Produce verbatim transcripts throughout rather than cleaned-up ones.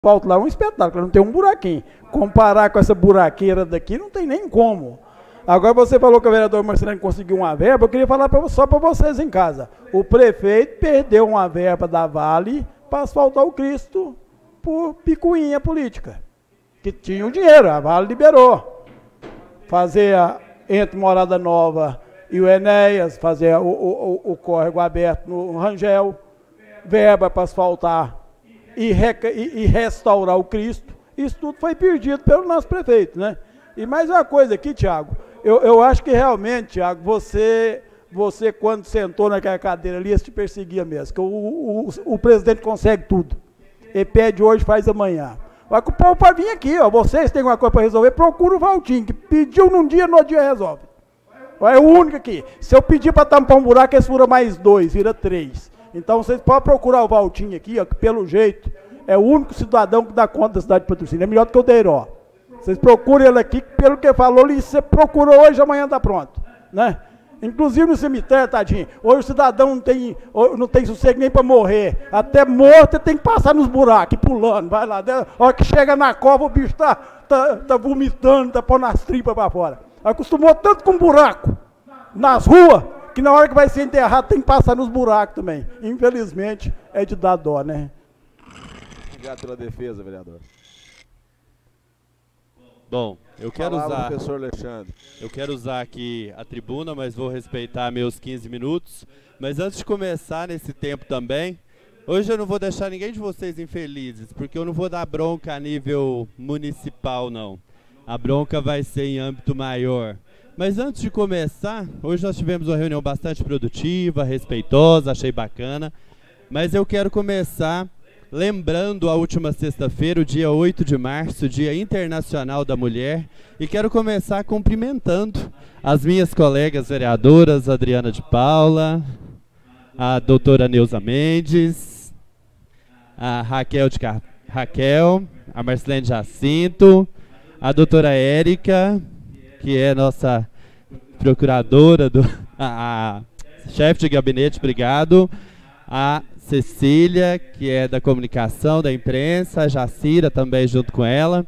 asfalto lá é um espetáculo, não tem um buraquinho. Comparar com essa buraqueira daqui, não tem nem como. Agora você falou que o vereador Marcelino conseguiu uma verba, eu queria falar pra, só para vocês em casa. O prefeito perdeu uma verba da Vale para asfaltar o Cristo por picuinha política. Que tinha o dinheiro, a Vale liberou. Fazer a, entre Morada Nova e o Enéas, fazer o, o, o, o córrego aberto no Rangel, verba para asfaltar e, reca, e, e restaurar o Cristo. Isso tudo foi perdido pelo nosso prefeito, né? E mais uma coisa aqui, Tiago, eu, eu acho que realmente, Tiago, você, você quando sentou naquela cadeira ali, você te perseguia mesmo, que o, o, o presidente consegue tudo. Ele pede hoje, faz amanhã. Mas o povo pode vir aqui, ó, vocês têm alguma coisa para resolver, procura o Valtinho, que pediu num dia, no outro dia resolve. É o único aqui. Se eu pedir para tampar um buraco, ele fura mais dois, vira três. Então vocês podem procurar o Valtinho aqui, ó, que pelo jeito é o único cidadão que dá conta da cidade de Patrocínio. É melhor do que o Deiró. Vocês procuram ele aqui, que pelo que falou, ele, você procurou hoje, amanhã está pronto. Né? Inclusive no cemitério, tadinho. Hoje o cidadão não tem, não tem sossego nem para morrer. Até morto ele tem que passar nos buracos, pulando. Vai lá. A hora que chega na cova, o bicho está tá, tá vomitando, está pondo as tripas para fora. Acostumou tanto com buraco nas ruas, que na hora que vai ser enterrado tem que passar nos buracos também. Infelizmente, é de dar dó, né? Obrigado pela defesa, vereador. Bom, eu quero Palavra, usar, professor Alexandre. eu quero usar aqui a tribuna, mas vou respeitar meus quinze minutos. Mas antes de começar nesse tempo também, hoje eu não vou deixar ninguém de vocês infelizes, porque eu não vou dar bronca a nível municipal, não. A bronca vai ser em âmbito maior. Mas antes de começar, hoje nós tivemos uma reunião bastante produtiva, respeitosa, achei bacana. Mas eu quero começar lembrando a última sexta-feira, o dia oito de março, Dia Internacional da Mulher, e quero começar cumprimentando as minhas colegas vereadoras, Adriana de Paula, a doutora Neuza Mendes, a Raquel, de Car... Raquel, a Marcelene Jacinto, a doutora Érica, que é nossa procuradora, do... a, a chefe de gabinete, obrigado, a Cecília, que é da comunicação, da imprensa, a Jacira também junto com ela.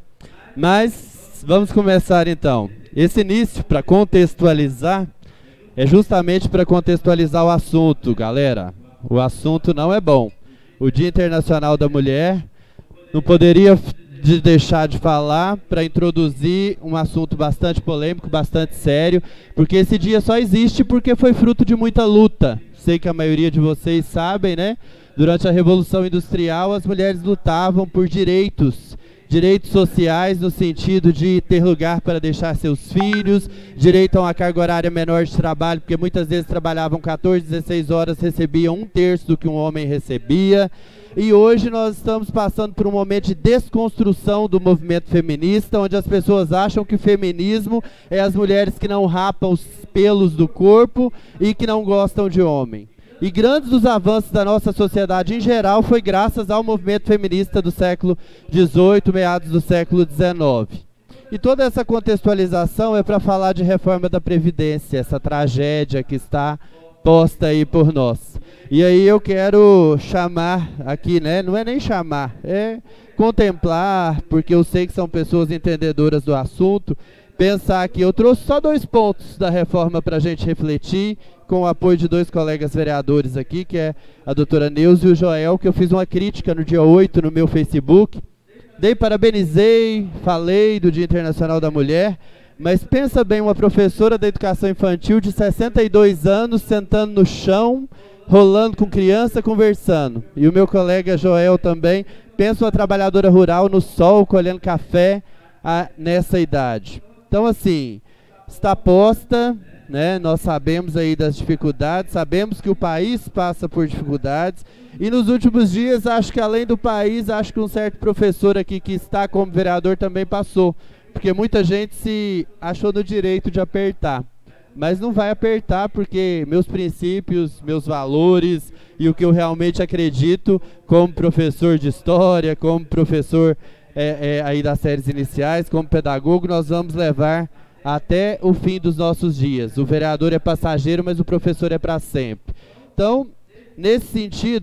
Mas vamos começar então. Esse início, para contextualizar, é justamente para contextualizar o assunto, galera. O assunto não é bom. O Dia Internacional da Mulher não poderia de deixar de falar para introduzir um assunto bastante polêmico, bastante sério, porque esse dia só existe porque foi fruto de muita luta. Sei que a maioria de vocês sabem, né? Durante a Revolução Industrial, as mulheres lutavam por direitos, direitos sociais no sentido de ter lugar para deixar seus filhos, direito a uma carga horária menor de trabalho, porque muitas vezes trabalhavam quatorze, dezesseis horas, recebiam um terço do que um homem recebia. E hoje nós estamos passando por um momento de desconstrução do movimento feminista, onde as pessoas acham que o feminismo é as mulheres que não rapam os pelos do corpo e que não gostam de homem. E grandes dos avanços da nossa sociedade em geral foi graças ao movimento feminista do século dezoito, meados do século dezenove. E toda essa contextualização é para falar de reforma da Previdência, essa tragédia que está posta aí por nós. E aí eu quero chamar aqui, né, não é nem chamar, é contemplar, porque eu sei que são pessoas entendedoras do assunto, pensar aqui. Eu trouxe só dois pontos da reforma para a gente refletir, com o apoio de dois colegas vereadores aqui, que é a doutora Neuza e o Joel, que eu fiz uma crítica no dia oito no meu Facebook. Dei, parabenizei, falei do Dia Internacional da Mulher, mas pensa bem, uma professora da educação infantil de sessenta e dois anos, sentando no chão, rolando com criança, conversando. E o meu colega Joel também, pensa uma trabalhadora rural no sol, colhendo café a, nessa idade. Então, assim, está posta, né? Nós sabemos aí das dificuldades, sabemos que o país passa por dificuldades, e nos últimos dias, acho que além do país, acho que um certo professor aqui que está como vereador também passou, porque muita gente se achou no direito de apertar. Mas não vai apertar, porque meus princípios, meus valores e o que eu realmente acredito como professor de história, como professor é, é, aí das séries iniciais, como pedagogo, nós vamos levar até o fim dos nossos dias. O vereador é passageiro, mas o professor é para sempre. Então, nesse sentido,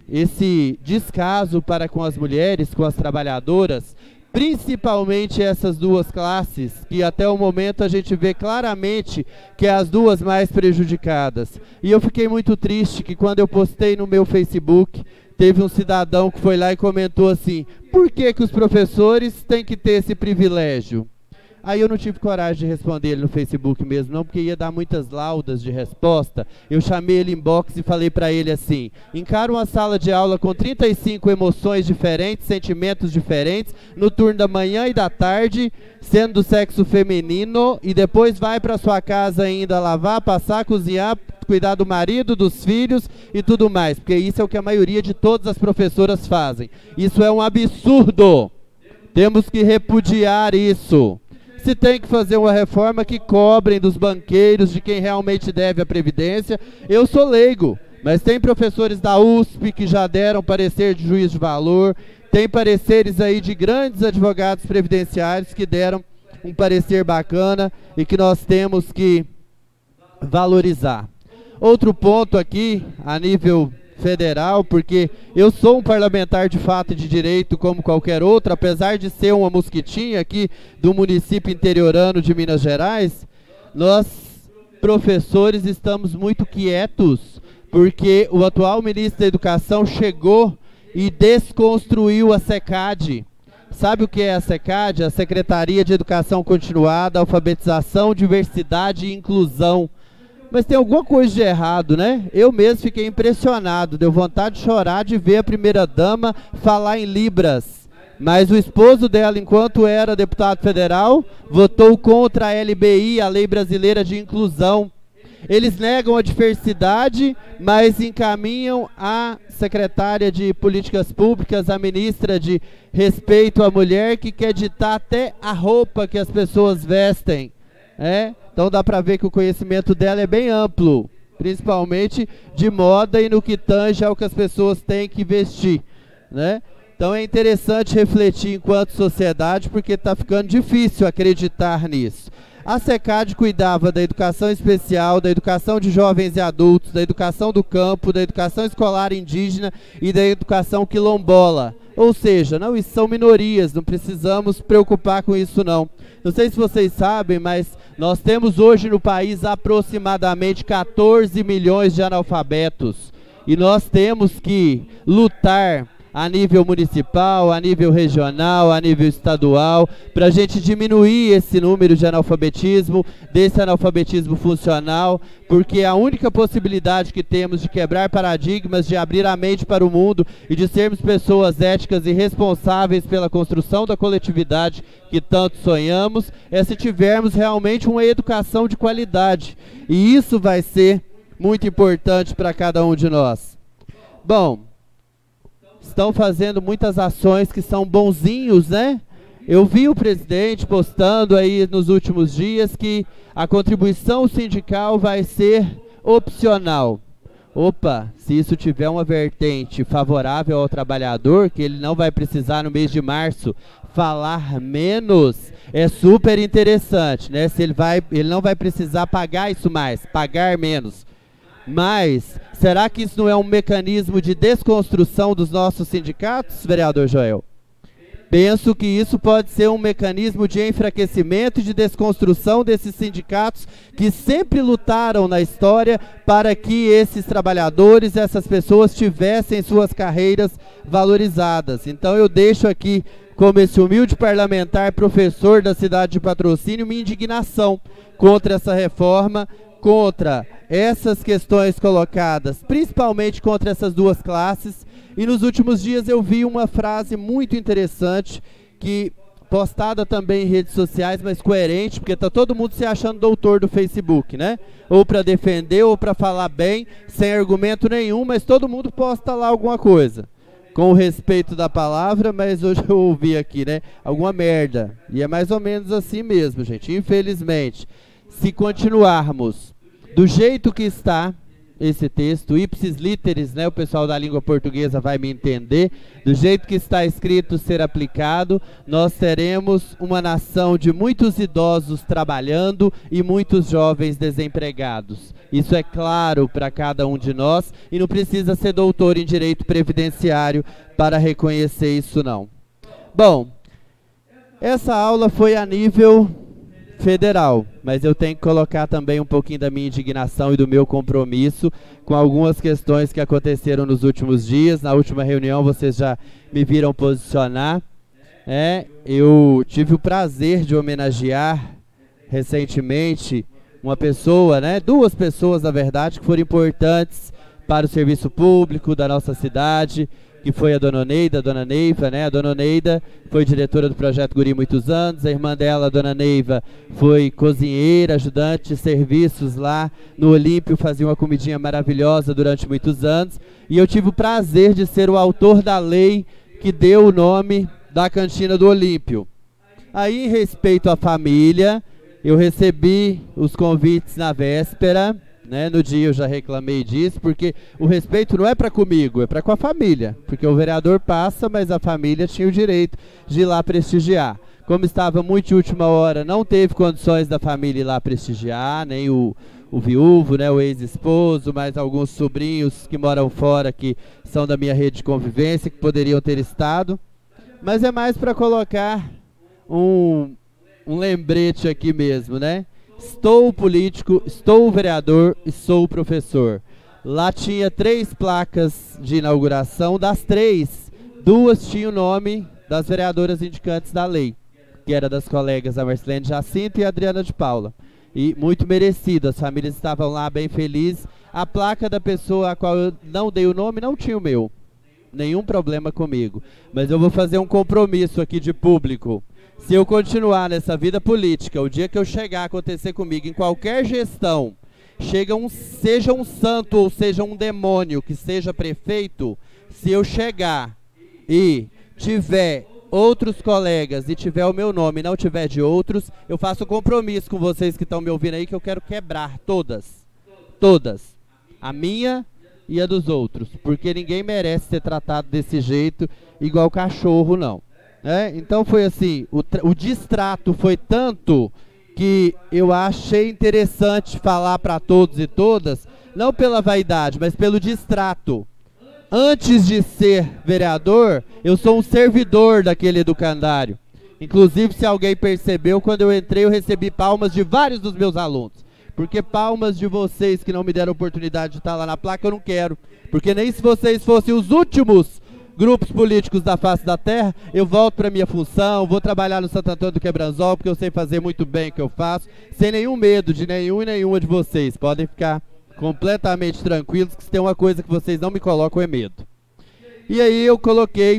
esse descaso para com as mulheres, com as trabalhadoras, principalmente essas duas classes, que até o momento a gente vê claramente que é as duas mais prejudicadas. E eu fiquei muito triste que quando eu postei no meu Facebook, teve um cidadão que foi lá e comentou assim: por que que os professores têm que ter esse privilégio? Aí eu não tive coragem de responder ele no Facebook mesmo, não, porque ia dar muitas laudas de resposta. Eu chamei ele em box e falei para ele assim: encara uma sala de aula com trinta e cinco emoções diferentes, sentimentos diferentes, no turno da manhã e da tarde, sendo do sexo feminino, e depois vai para sua casa ainda lavar, passar, cozinhar, cuidar do marido, dos filhos e tudo mais, porque isso é o que a maioria de todas as professoras fazem. Isso é um absurdo. Temos que repudiar isso. Se tem que fazer uma reforma, que cobrem dos banqueiros, de quem realmente deve a Previdência. Eu sou leigo, mas tem professores da U S P que já deram parecer de juízo de valor, tem pareceres aí de grandes advogados previdenciários que deram um parecer bacana e que nós temos que valorizar. Outro ponto aqui, a nível federal, porque eu sou um parlamentar de fato e de direito como qualquer outro, apesar de ser uma mosquitinha aqui do município interiorano de Minas Gerais, nós, professores, estamos muito quietos, porque o atual ministro da Educação chegou e desconstruiu a SECAD. Sabe o que é a SECAD? A Secretaria de Educação Continuada, Alfabetização, Diversidade e Inclusão. Mas tem alguma coisa de errado, né? Eu mesmo fiquei impressionado, deu vontade de chorar de ver a primeira-dama falar em Libras. Mas o esposo dela, enquanto era deputado federal, votou contra a L B I, a Lei Brasileira de Inclusão. Eles negam a diversidade, mas encaminham a secretária de Políticas Públicas, a ministra de Respeito à Mulher, que quer ditar até a roupa que as pessoas vestem. É? Então dá para ver que o conhecimento dela é bem amplo, principalmente de moda e no que tange ao que as pessoas têm que vestir, né? Então é interessante refletir enquanto sociedade, porque está ficando difícil acreditar nisso. A SECAD cuidava da educação especial, da educação de jovens e adultos, da educação do campo, da educação escolar indígena e da educação quilombola. Ou seja, não, isso são minorias, não precisamos preocupar com isso não. Não sei se vocês sabem, mas nós temos hoje no país aproximadamente quatorze milhões de analfabetos. E nós temos que lutar a nível municipal, a nível regional, a nível estadual, para a gente diminuir esse número de analfabetismo, desse analfabetismo funcional, porque a única possibilidade que temos de quebrar paradigmas, de abrir a mente para o mundo e de sermos pessoas éticas e responsáveis pela construção da coletividade que tanto sonhamos, é se tivermos realmente uma educação de qualidade. E isso vai ser muito importante para cada um de nós. Bom, estão fazendo muitas ações que são bonzinhos, né? Eu vi o presidente postando aí nos últimos dias que a contribuição sindical vai ser opcional. Opa, se isso tiver uma vertente favorável ao trabalhador, que ele não vai precisar no mês de março falar menos, é super interessante, né? Se ele, vai, ele não vai precisar pagar isso mais, pagar menos. Mas, será que isso não é um mecanismo de desconstrução dos nossos sindicatos, vereador Joel? Penso que isso pode ser um mecanismo de enfraquecimento e de desconstrução desses sindicatos que sempre lutaram na história para que esses trabalhadores, essas pessoas tivessem suas carreiras valorizadas. Então eu deixo aqui, como esse humilde parlamentar, professor da cidade de Patrocínio, minha indignação contra essa reforma, contra essas questões colocadas, principalmente contra essas duas classes. E nos últimos dias eu vi uma frase muito interessante, que postada também em redes sociais, mas coerente, porque está todo mundo se achando doutor do Facebook, né? Ou para defender, ou para falar bem, sem argumento nenhum, mas todo mundo posta lá alguma coisa. Com o respeito da palavra, mas hoje eu ouvi aqui, né? Alguma merda. E é mais ou menos assim mesmo, gente, infelizmente. Se continuarmos do jeito que está, esse texto, ipsis literis, né, o pessoal da língua portuguesa vai me entender, do jeito que está escrito ser aplicado, nós teremos uma nação de muitos idosos trabalhando e muitos jovens desempregados. Isso é claro para cada um de nós e não precisa ser doutor em direito previdenciário para reconhecer isso não. Bom, essa aula foi a nível federal, mas eu tenho que colocar também um pouquinho da minha indignação e do meu compromisso com algumas questões que aconteceram nos últimos dias. Na última reunião vocês já me viram posicionar. É, eu tive o prazer de homenagear recentemente uma pessoa, né, duas pessoas na verdade, que foram importantes para o serviço público da nossa cidade, que foi a Dona Oneida, a Dona Neiva, né? A Dona Oneida foi diretora do Projeto Guri muitos anos, a irmã dela, a Dona Neiva, foi cozinheira, ajudante de serviços lá no Olímpio, fazia uma comidinha maravilhosa durante muitos anos, e eu tive o prazer de ser o autor da lei que deu o nome da cantina do Olímpio. Aí, em respeito à família, eu recebi os convites na véspera, né, no dia eu já reclamei disso, porque o respeito não é para comigo, é para com a família, porque o vereador passa, mas a família tinha o direito de ir lá prestigiar. Como estava muito de última hora, não teve condições da família ir lá prestigiar, nem o, o viúvo, né, o ex-esposo, mas alguns sobrinhos que moram fora, que são da minha rede de convivência, que poderiam ter estado. Mas é mais para colocar um, um lembrete aqui mesmo, né? Estou político, estou vereador e sou professor. Lá tinha três placas de inauguração, das três, duas tinham o nome das vereadoras indicantes da lei, que era das colegas a Marcelene Jacinto e a Adriana de Paula. E muito merecido, as famílias estavam lá bem felizes. A placa da pessoa a qual eu não dei o nome não tinha o meu, nenhum problema comigo. Mas eu vou fazer um compromisso aqui de público. Se eu continuar nessa vida política, o dia que eu chegar a acontecer comigo, em qualquer gestão, chega um, seja um santo ou seja um demônio que seja prefeito, se eu chegar e tiver outros colegas e tiver o meu nome e não tiver de outros, eu faço compromisso com vocês que estão me ouvindo aí que eu quero quebrar todas, todas, a minha e a dos outros, porque ninguém merece ser tratado desse jeito igual cachorro não. É, então foi assim, o, o distrato foi tanto que eu achei interessante falar para todos e todas, não pela vaidade, mas pelo distrato. Antes de ser vereador, eu sou um servidor daquele educandário. Inclusive, se alguém percebeu, quando eu entrei eu recebi palmas de vários dos meus alunos. Porque palmas de vocês que não me deram oportunidade de estar lá na placa, eu não quero. Porque nem se vocês fossem os últimos grupos políticos da face da terra, eu volto para minha função, vou trabalhar no Santo Antônio do Quebranzol, porque eu sei fazer muito bem o que eu faço, sem nenhum medo de nenhum e nenhuma de vocês. Podem ficar completamente tranquilos, que se tem uma coisa que vocês não me colocam é medo. E aí eu coloquei,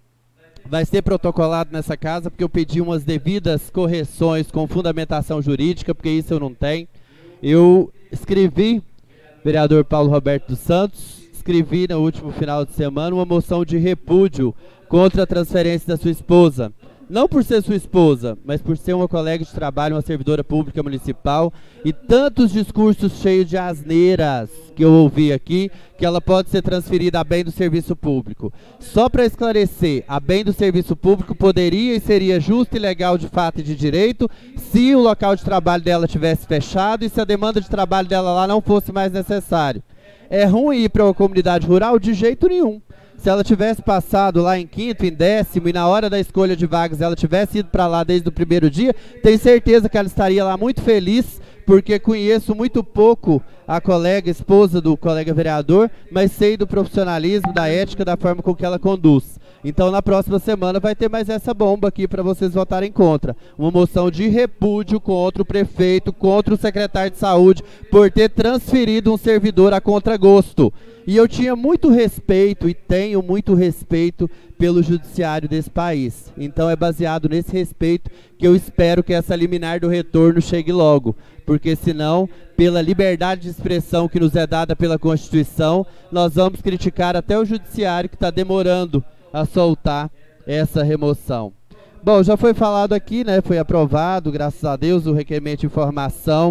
vai ser protocolado nessa casa, porque eu pedi umas devidas correções com fundamentação jurídica, porque isso eu não tenho. Eu escrevi, vereador Paulo Roberto dos Santos, escrevi no último final de semana uma moção de repúdio contra a transferência da sua esposa. Não por ser sua esposa, mas por ser uma colega de trabalho, uma servidora pública municipal, e tantos discursos cheios de asneiras que eu ouvi aqui, que ela pode ser transferida a bem do serviço público. Só para esclarecer, a bem do serviço público poderia e seria justo e legal de fato e de direito se o local de trabalho dela tivesse fechado e se a demanda de trabalho dela lá não fosse mais necessário. É ruim ir para uma comunidade rural? De jeito nenhum. Se ela tivesse passado lá em quinto, em décimo, e na hora da escolha de vagas ela tivesse ido para lá desde o primeiro dia, tenho certeza que ela estaria lá muito feliz, porque conheço muito pouco a colega, esposa do colega vereador, mas sei do profissionalismo, da ética, da forma com que ela conduz. Então na próxima semana vai ter mais essa bomba aqui para vocês votarem contra. Uma moção de repúdio contra o prefeito, contra o secretário de saúde, por ter transferido um servidor a contragosto. E eu tinha muito respeito e tenho muito respeito pelo judiciário desse país. Então é baseado nesse respeito que eu espero que essa liminar do retorno chegue logo. Porque senão, pela liberdade de expressão que nos é dada pela Constituição, nós vamos criticar até o judiciário que está demorando a soltar essa remoção. Bom, já foi falado aqui, né? Foi aprovado, graças a Deus, o requerimento de informação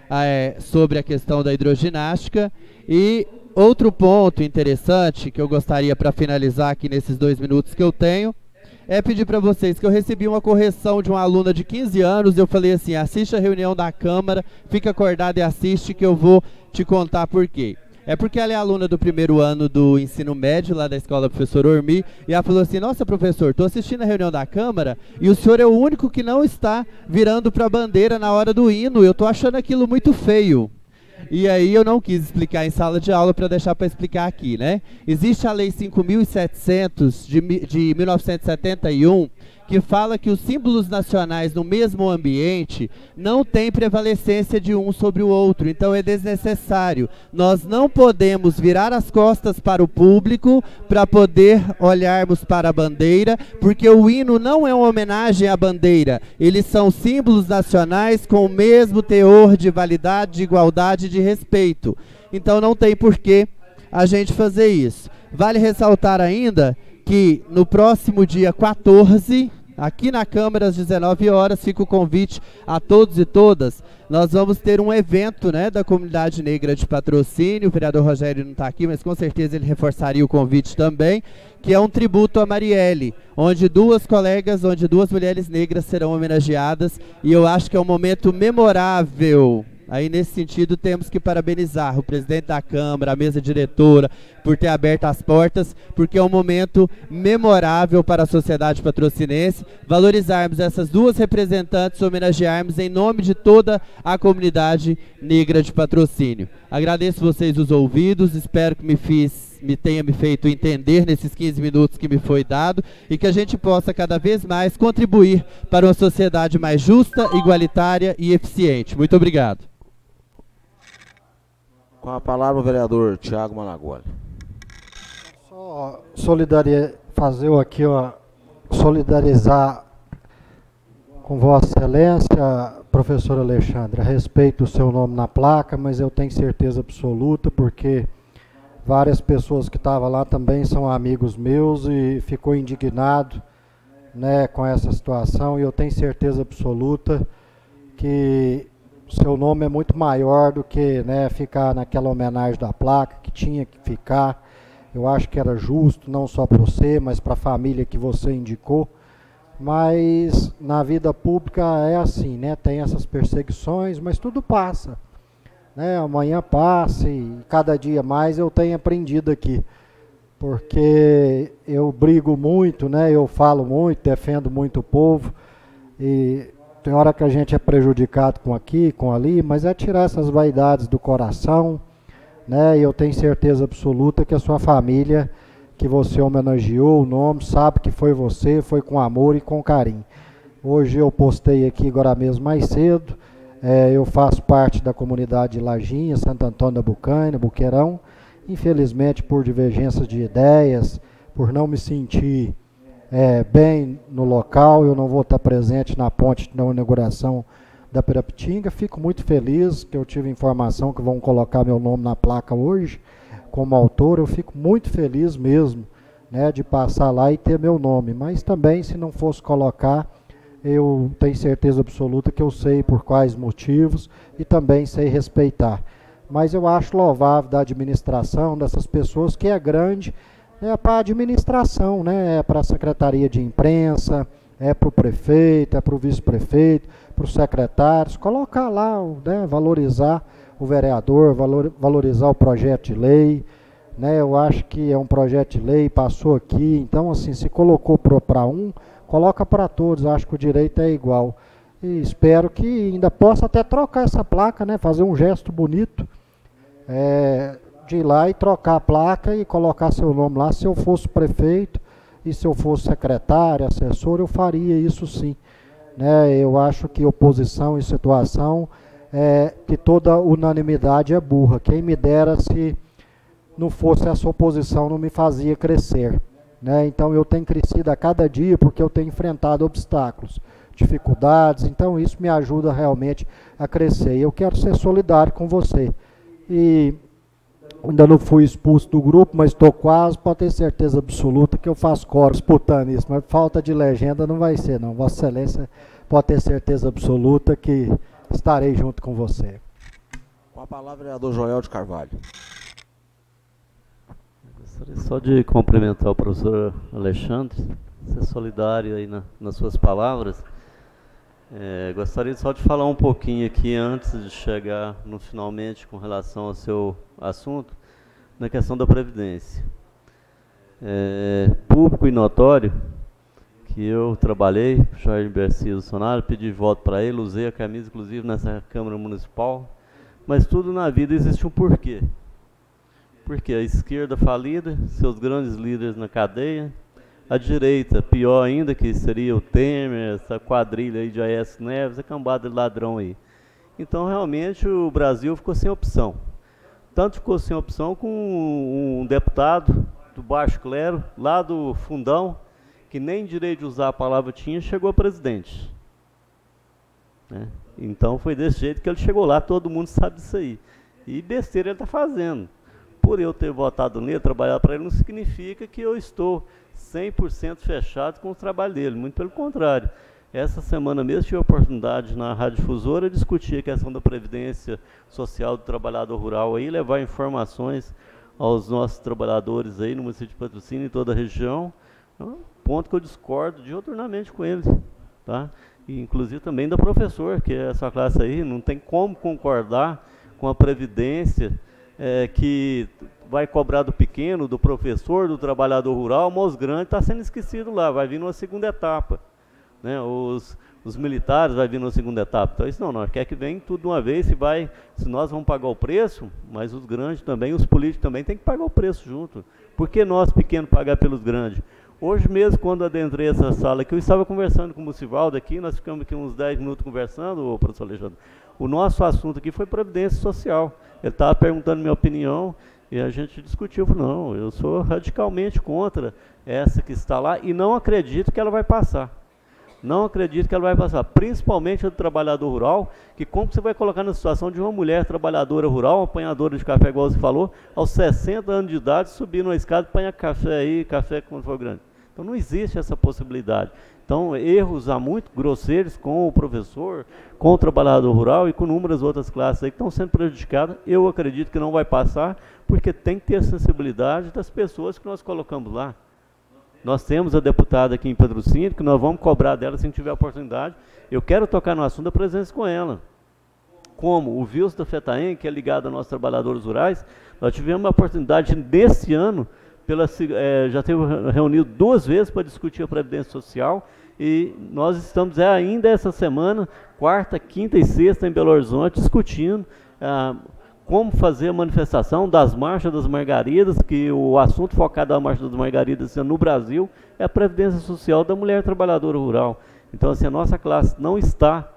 é, sobre a questão da hidroginástica. E outro ponto interessante que eu gostaria para finalizar aqui nesses dois minutos que eu tenho, é pedir para vocês que eu recebi uma correção de uma aluna de quinze anos, eu falei assim, assiste a reunião da Câmara, fica acordado e assiste que eu vou te contar por quê. É porque ela é aluna do primeiro ano do ensino médio, lá da escola Professor Ormi, e ela falou assim, nossa professor, estou assistindo a reunião da Câmara e o senhor é o único que não está virando para a bandeira na hora do hino, eu estou achando aquilo muito feio. E aí eu não quis explicar em sala de aula para deixar para explicar aqui, né? Existe a Lei cinco mil e setecentos de, de mil novecentos e setenta e um, que fala que os símbolos nacionais no mesmo ambiente não têm prevalecência de um sobre o outro, então é desnecessário. Nós não podemos virar as costas para o público para poder olharmos para a bandeira, porque o hino não é uma homenagem à bandeira, eles são símbolos nacionais com o mesmo teor de validade, de igualdade e de respeito. Então não tem por que a gente fazer isso. Vale ressaltar ainda que no próximo dia quatorze, aqui na Câmara, às dezenove horas, fica o convite a todos e todas. Nós vamos ter um evento, né, da comunidade negra de Patrocínio. O vereador Rogério não está aqui, mas com certeza ele reforçaria o convite também, que é um tributo a Marielle, onde duas colegas, onde duas mulheres negras serão homenageadas, e eu acho que é um momento memorável. Aí, nesse sentido, temos que parabenizar o presidente da Câmara, a mesa diretora, por ter aberto as portas, porque é um momento memorável para a sociedade patrocinense, valorizarmos essas duas representantes, homenagearmos em nome de toda a comunidade negra de Patrocínio. Agradeço vocês os ouvidos, espero que me, fiz, me tenha me feito entender nesses quinze minutos que me foi dado e que a gente possa cada vez mais contribuir para uma sociedade mais justa, igualitária e eficiente. Muito obrigado. Com a palavra o vereador Tiago Malagoli. Só solidarizar, fazer aqui, ó, solidarizar com Vossa Excelência, professor Alexandre, a respeito do seu nome na placa, mas eu tenho certeza absoluta, porque várias pessoas que estavam lá também são amigos meus e ficou indignado, né, com essa situação, e eu tenho certeza absoluta que seu nome é muito maior do que, né, ficar naquela homenagem da placa, que tinha que ficar. Eu acho que era justo, não só para você, mas para a família que você indicou. Mas na vida pública é assim, né? Tem essas perseguições, mas tudo passa, né? Amanhã passa e cada dia mais eu tenho aprendido aqui. Porque eu brigo muito, né? Eu falo muito, defendo muito o povo. E tem hora que a gente é prejudicado com aqui, com ali, mas é tirar essas vaidades do coração, né? E eu tenho certeza absoluta que a sua família, que você homenageou o nome, sabe que foi você, foi com amor e com carinho. Hoje eu postei aqui agora mesmo mais cedo, é, eu faço parte da comunidade de Lajinha, Santo Antônio da Bucaina, Buqueirão. Infelizmente, por divergências de ideias, por não me sentir É, bem no local, eu não vou estar presente na ponte na inauguração da Pirapitinga. Fico muito feliz que eu tive informação que vão colocar meu nome na placa hoje como autor. Eu fico muito feliz mesmo, né, de passar lá e ter meu nome, mas também se não fosse colocar, eu tenho certeza absoluta que eu sei por quais motivos e também sei respeitar. Mas eu acho louvável da administração dessas pessoas, que é grande, é para a administração, né? É para a Secretaria de Imprensa, é para o prefeito, é para o vice-prefeito, para os secretários, colocar lá, né? Valorizar o vereador, valor, valorizar o projeto de lei, né? Eu acho que é um projeto de lei, passou aqui, então assim, se colocou para um, coloca para todos, acho que o direito é igual. E espero que ainda possa até trocar essa placa, né? Fazer um gesto bonito, é, de ir lá e trocar a placa e colocar seu nome lá. Se eu fosse prefeito e se eu fosse secretário, assessor, eu faria isso sim, né? Eu acho que oposição e situação, é, que toda unanimidade é burra. Quem me dera se não fosse essa oposição, não me fazia crescer, né? Então eu tenho crescido a cada dia porque eu tenho enfrentado obstáculos, dificuldades, então isso me ajuda realmente a crescer. E eu quero ser solidário com você. E ainda não fui expulso do grupo, mas estou quase, pode ter certeza absoluta que eu faço coro disputando isso, mas falta de legenda não vai ser não. Vossa Excelência pode ter certeza absoluta que estarei junto com você. Com a palavra, vereador Joel de Carvalho. Gostaria só de cumprimentar o professor Alexandre, ser solidário aí na, nas suas palavras. É, gostaria só de falar um pouquinho aqui, antes de chegar no finalmente, com relação ao seu assunto, na questão da Previdência. É, público e notório que eu trabalhei, Jorge Bercia do Sonário, pedi voto para ele, usei a camisa, inclusive, nessa Câmara Municipal, mas tudo na vida existe um porquê. Porque a esquerda falida, seus grandes líderes na cadeia, a direita, pior ainda, que seria o Temer, essa quadrilha aí de Aécio Neves, a cambada de ladrão aí. Então, realmente, o Brasil ficou sem opção. Tanto ficou sem opção com um deputado do baixo clero, lá do fundão, que nem direito de usar a palavra tinha, chegou a presidente. Né? Então, foi desse jeito que ele chegou lá, todo mundo sabe disso aí. E besteira ele está fazendo. Por eu ter votado nele, trabalhar para ele, não significa que eu estou cem por cento fechado com o trabalho dele, muito pelo contrário. Essa semana mesmo tive a oportunidade na Rádio Difusora de discutir a questão da Previdência Social do Trabalhador Rural, aí, levar informações aos nossos trabalhadores aí no município de Patrocínio e toda a região, ponto que eu discordo diuturnamente com ele, tá? E, inclusive também da professor, que é essa classe aí, não tem como concordar com a Previdência é, que vai cobrar do pequeno, do professor, do trabalhador rural, mas os grandes está sendo esquecido lá, vai vir numa segunda etapa. Né? Os, os militares vai vir numa segunda etapa. Então isso não, nós quer que venha tudo de uma vez, se, vai, se nós vamos pagar o preço, mas os grandes também, os políticos também tem que pagar o preço junto. Por que nós, pequenos, pagar pelos grandes? Hoje mesmo, quando adentrei essa sala aqui, eu estava conversando com o Musivaldo aqui, nós ficamos aqui uns dez minutos conversando, ô, professor Alexandre. O nosso assunto aqui foi Previdência Social. Ele estava perguntando minha opinião e a gente discutiu. Não, eu sou radicalmente contra essa que está lá e não acredito que ela vai passar. Não acredito que ela vai passar, principalmente a do trabalhador rural, que como você vai colocar na situação de uma mulher trabalhadora rural, apanhadora de café, igual você falou, aos sessenta anos de idade, subir numa escada e apanhar café aí, café quando for grande. Então não existe essa possibilidade. Então erros há muito grosseiros com o professor, com o trabalhador rural e com inúmeras outras classes aí que estão sendo prejudicadas. Eu acredito que não vai passar, porque tem que ter a sensibilidade das pessoas que nós colocamos lá. Nós temos a deputada aqui em Patrocínio, que nós vamos cobrar dela se tiver oportunidade. Eu quero tocar no assunto da presença com ela. Como o Wilson da FETAEM, que é ligado a nossos trabalhadores rurais, nós tivemos a oportunidade desse ano, pela, é, já teve reunido duas vezes para discutir a Previdência Social, e nós estamos é, ainda essa semana, quarta, quinta e sexta, em Belo Horizonte, discutindo ah, como fazer a manifestação das marchas das margaridas, que o assunto focado da marcha das margaridas no Brasil é a Previdência Social da mulher trabalhadora rural. Então, assim, a nossa classe não está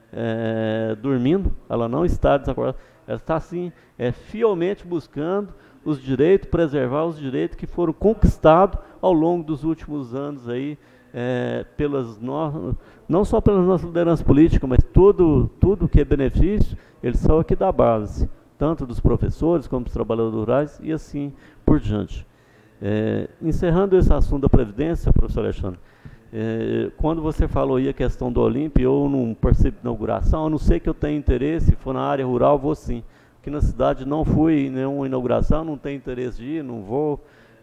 é, dormindo, ela não está desacordada, ela está, assim, é, fielmente buscando os direitos, preservar os direitos que foram conquistados ao longo dos últimos anos aí, é, pelas no... não só pelas nossas lideranças políticas, mas tudo, tudo que é benefício, eles são aqui da base, tanto dos professores como dos trabalhadores rurais e assim por diante. É, encerrando esse assunto da Previdência, professor Alexandre, é, quando você falou aí a questão do Olímpio, eu não participo de inauguração, a não ser que eu tenha interesse, se for na área rural, vou sim. Aqui na cidade não fui em nenhuma inauguração, não tenho interesse de ir, não vou,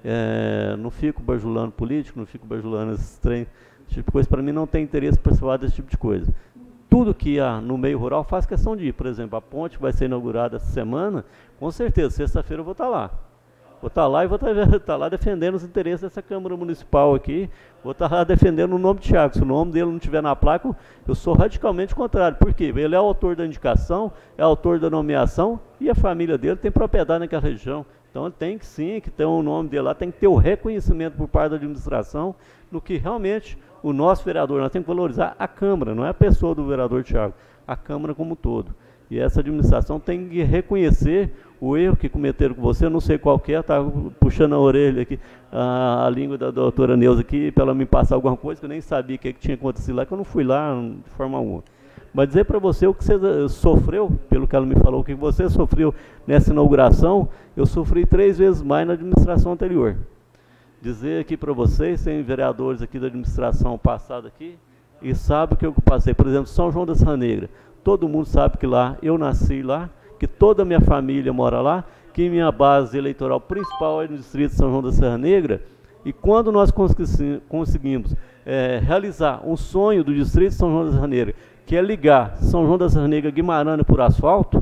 é, não fico bajulando político, não fico bajulando esses trem, esse tipo de coisa. Para mim não tem interesse participar desse tipo de coisa. Tudo que há no meio rural faz questão de ir. Por exemplo, a ponte vai ser inaugurada essa semana, com certeza, sexta-feira eu vou estar lá. Vou estar lá e vou estar, estar lá defendendo os interesses dessa Câmara Municipal aqui, vou estar lá defendendo o nome de Thiago. Se o nome dele não estiver na placa, eu sou radicalmente contrário. Por quê? Ele é o autor da indicação, é o autor da nomeação e a família dele tem propriedade naquela região. Então ele tem que sim, que ter o nome dele lá, tem que ter o reconhecimento por parte da administração no que realmente o nosso vereador, nós temos que valorizar a Câmara, não é a pessoa do vereador Thiago, a Câmara como um todo. E essa administração tem que reconhecer o erro que cometeram com você, eu não sei qual que é, está puxando a orelha aqui, a, a língua da doutora Neuza aqui, para ela me passar alguma coisa, que eu nem sabia o que, que tinha acontecido lá, que eu não fui lá de forma alguma. Mas dizer para você o que você sofreu, pelo que ela me falou, o que você sofreu nessa inauguração, eu sofri três vezes mais na administração anterior. Dizer aqui para vocês, tem vereadores aqui da administração passada aqui, e sabe o que eu passei. Por exemplo, São João da Serra Negra. Todo mundo sabe que lá, eu nasci lá, que toda a minha família mora lá, que minha base eleitoral principal é no distrito de São João da Serra Negra, e quando nós conseguimos é, realizar um sonho do distrito de São João da Serra Negra, que é ligar São João da Serra Negra a Guimarães por asfalto,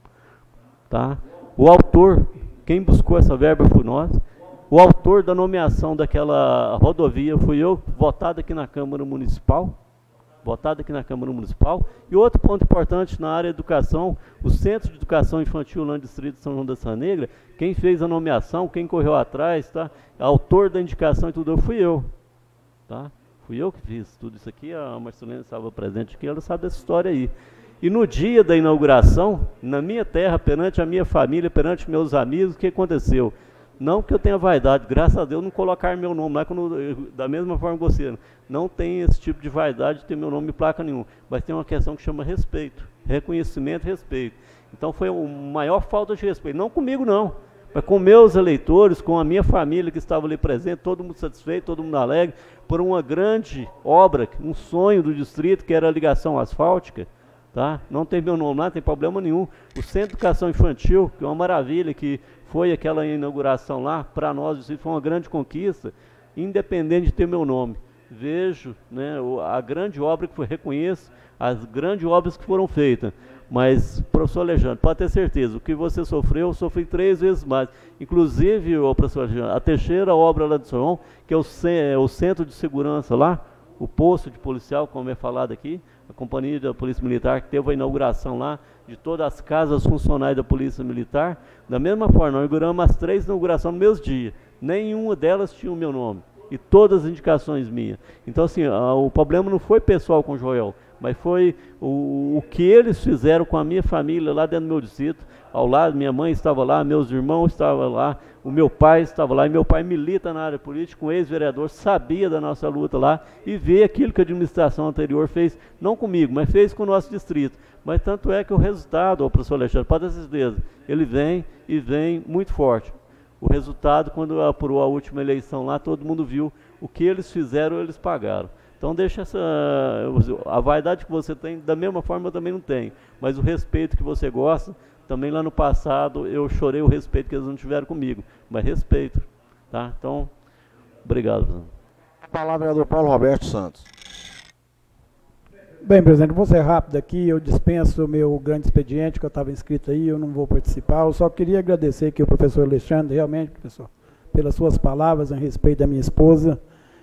tá? O autor, quem buscou essa verba foi nós, o autor da nomeação daquela rodovia fui eu, votado aqui na Câmara Municipal, votado aqui na Câmara Municipal. E outro ponto importante na área de educação, o Centro de Educação Infantil lá no distrito de São João da Serra Negra, quem fez a nomeação, quem correu atrás, tá? Autor da indicação e tudo, eu fui eu, tá? Fui eu que fiz tudo isso aqui, a Marcelina estava presente aqui, ela sabe dessa história aí. E no dia da inauguração, na minha terra, perante a minha família, perante meus amigos, o que aconteceu? Não que eu tenha vaidade, graças a Deus não colocar meu nome lá, quando, da mesma forma que você, não tem esse tipo de vaidade de ter meu nome em placa nenhuma, mas tem uma questão que chama respeito, reconhecimento e respeito. Então foi a maior falta de respeito, não comigo não, mas com meus eleitores, com a minha família que estava ali presente, todo mundo satisfeito, todo mundo alegre, por uma grande obra, um sonho do distrito, que era a ligação asfáltica. Tá? Não tem meu nome lá, não tem problema nenhum. O Centro de Educação Infantil, que é uma maravilha, que foi aquela inauguração lá, para nós isso foi uma grande conquista, independente de ter meu nome. Vejo, né, a grande obra que foi, reconheço, as grandes obras que foram feitas. Mas, professor Alexandre, pode ter certeza, o que você sofreu, eu sofri três vezes mais. Inclusive, o professor Alexandre, a terceira obra lá de São João, que é o, é o Centro de Segurança lá, o posto de policial, como é falado aqui, a companhia da Polícia Militar, que teve a inauguração lá, de todas as casas funcionais da Polícia Militar, da mesma forma, nós inauguramos as três inaugurações no mesmo dia, nenhuma delas tinha o meu nome, e todas as indicações minhas. Então, assim, a, o problema não foi pessoal com o Joel, mas foi o, o que eles fizeram com a minha família lá dentro do meu distrito, ao lado, minha mãe estava lá, meus irmãos estavam lá, o meu pai estava lá, e meu pai milita na área política, um ex-vereador, sabia da nossa luta lá, e vê aquilo que a administração anterior fez, não comigo, mas fez com o nosso distrito. Mas tanto é que o resultado, ó, professor Alexandre, pode ter certeza, ele vem e vem muito forte. O resultado, quando apurou a última eleição lá, todo mundo viu o que eles fizeram, eles pagaram. Então deixa essa, a vaidade que você tem, da mesma forma eu também não tenho, mas o respeito que você gosta, também lá no passado eu chorei o respeito que eles não tiveram comigo, mas respeito, tá? Então, obrigado. Presidente. A palavra é do Paulo Roberto Santos. Bem, presidente, vou ser rápido aqui, eu dispenso o meu grande expediente, que eu estava inscrito aí, eu não vou participar, eu só queria agradecer aqui ao professor Alexandre, realmente, professor, pelas suas palavras a respeito da minha esposa,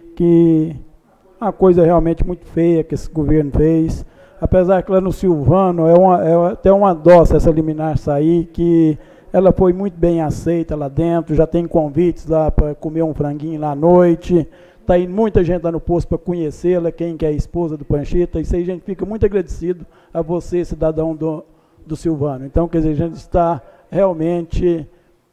que é uma coisa realmente muito feia que esse governo fez, apesar que lá no Silvano é, uma, é até uma dó essa liminar sair, que ela foi muito bem aceita lá dentro, já tem convites lá para comer um franguinho lá à noite, está indo muita gente lá no posto para conhecê-la, quem que é a esposa do Panchita, isso aí a gente fica muito agradecido a você, cidadão do, do Silvano. Então, quer dizer, a gente está realmente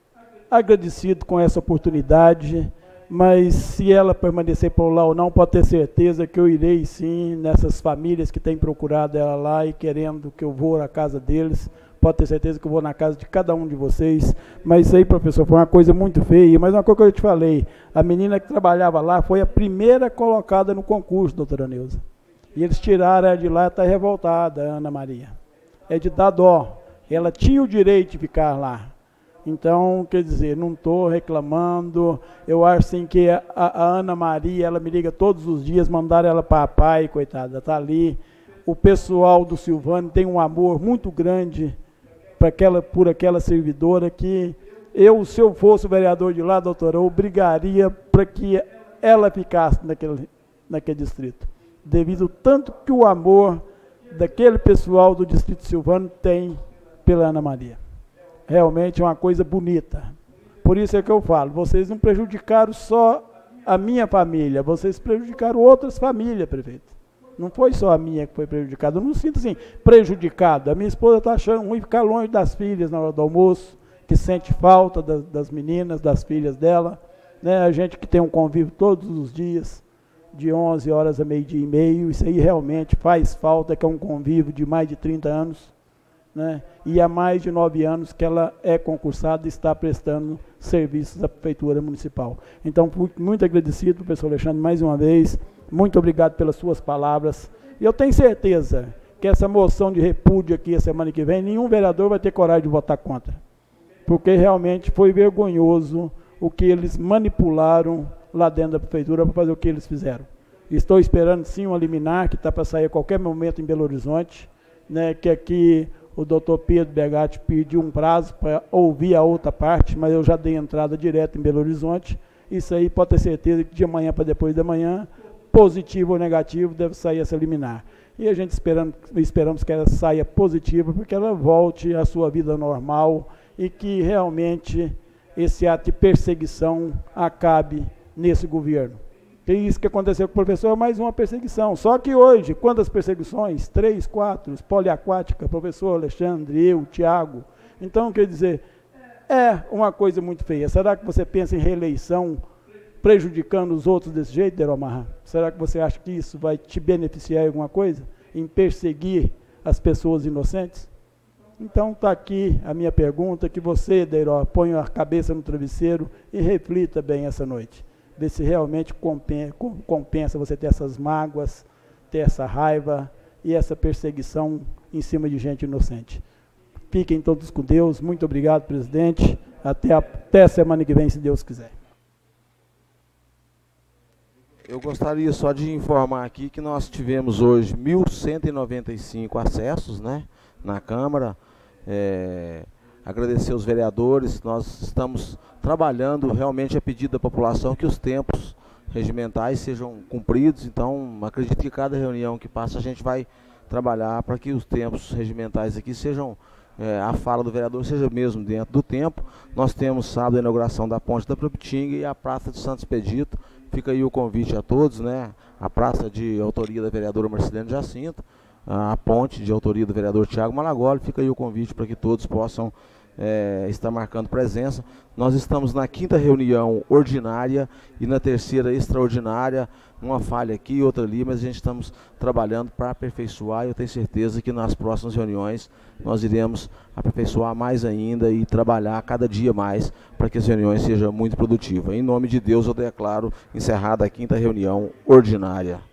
agradecido com essa oportunidade, mas se ela permanecer por lá ou não, pode ter certeza que eu irei sim nessas famílias que têm procurado ela lá e querendo que eu vou na casa deles, pode ter certeza que eu vou na casa de cada um de vocês. Mas isso aí, professor, foi uma coisa muito feia, mas uma coisa que eu te falei, a menina que trabalhava lá foi a primeira colocada no concurso, doutora Neuza, e eles tiraram ela de lá, está revoltada, a Ana Maria, é de dar dó, ela tinha o direito de ficar lá. Então, quer dizer, não estou reclamando, eu acho assim que a, a Ana Maria, ela me liga todos os dias, mandaram ela para a pai, coitada, está ali. O pessoal do Silvano tem um amor muito grande pra aquela, por aquela servidora que eu, se eu fosse o vereador de lá, doutora, eu obrigaria para que ela ficasse naquele, naquele distrito, devido ao tanto que o amor daquele pessoal do distrito Silvano tem pela Ana Maria. Realmente é uma coisa bonita. Por isso é que eu falo, vocês não prejudicaram só a minha família, vocês prejudicaram outras famílias, prefeito. Não foi só a minha que foi prejudicada, eu não sinto assim, prejudicado. A minha esposa está achando ruim ficar longe das filhas na hora do almoço, que sente falta das, das meninas, das filhas dela. Né? A gente que tem um convívio todos os dias, de onze horas a meio-dia e meio, isso aí realmente faz falta, que é um convívio de mais de trinta anos. Né? E há mais de nove anos que ela é concursada e está prestando serviços à Prefeitura Municipal. Então, fui muito agradecido, professor Alexandre, mais uma vez, muito obrigado pelas suas palavras, e eu tenho certeza que essa moção de repúdio aqui a semana que vem, nenhum vereador vai ter coragem de votar contra. Porque realmente foi vergonhoso o que eles manipularam lá dentro da prefeitura para fazer o que eles fizeram. Estou esperando sim uma liminar que está para sair a qualquer momento em Belo Horizonte, né, que aqui o doutor Pedro Begatti pediu um prazo para ouvir a outra parte, mas eu já dei entrada direta em Belo Horizonte. Isso aí pode ter certeza que de amanhã para depois da manhã, positivo ou negativo, deve sair essa liminar. E a gente esperando, esperamos que ela saia positiva, porque ela volte à sua vida normal e que realmente esse ato de perseguição acabe nesse governo. E isso que aconteceu com o professor é mais uma perseguição. Só que hoje, quantas perseguições? Três, quatro, poliaquática, professor Alexandre, eu, Tiago. Então, quer dizer, é uma coisa muito feia. Será que você pensa em reeleição prejudicando os outros desse jeito, Deromarra? Será que você acha que isso vai te beneficiar em alguma coisa? Em perseguir as pessoas inocentes? Então, está aqui a minha pergunta, que você, Deiró, ponha a cabeça no travesseiro e reflita bem essa noite. Ver se realmente compensa você ter essas mágoas, ter essa raiva e essa perseguição em cima de gente inocente. Fiquem todos com Deus. Muito obrigado, presidente. Até a, até a semana que vem, se Deus quiser. Eu gostaria só de informar aqui que nós tivemos hoje mil cento e noventa e cinco acessos, né, na Câmara. É, agradecer aos vereadores. Nós estamos trabalhando realmente a pedido da população que os tempos regimentais sejam cumpridos. Então, acredito que cada reunião que passa a gente vai trabalhar para que os tempos regimentais aqui sejam, é, a fala do vereador seja mesmo dentro do tempo. Nós temos sábado a inauguração da ponte da Propitinga e a Praça de Santo Expedito. Fica aí o convite a todos, né? A praça de autoria da vereadora Marcilene Jacinto, a ponte de autoria do vereador Tiago Malagoli. Fica aí o convite para que todos possam é, estar marcando presença. Nós estamos na quinta reunião ordinária e na terceira extraordinária, uma falha aqui e outra ali, mas a gente estamos trabalhando para aperfeiçoar, e eu tenho certeza que nas próximas reuniões nós iremos aperfeiçoar mais ainda e trabalhar cada dia mais para que as reuniões sejam muito produtivas. Em nome de Deus eu declaro encerrada a quinta reunião ordinária.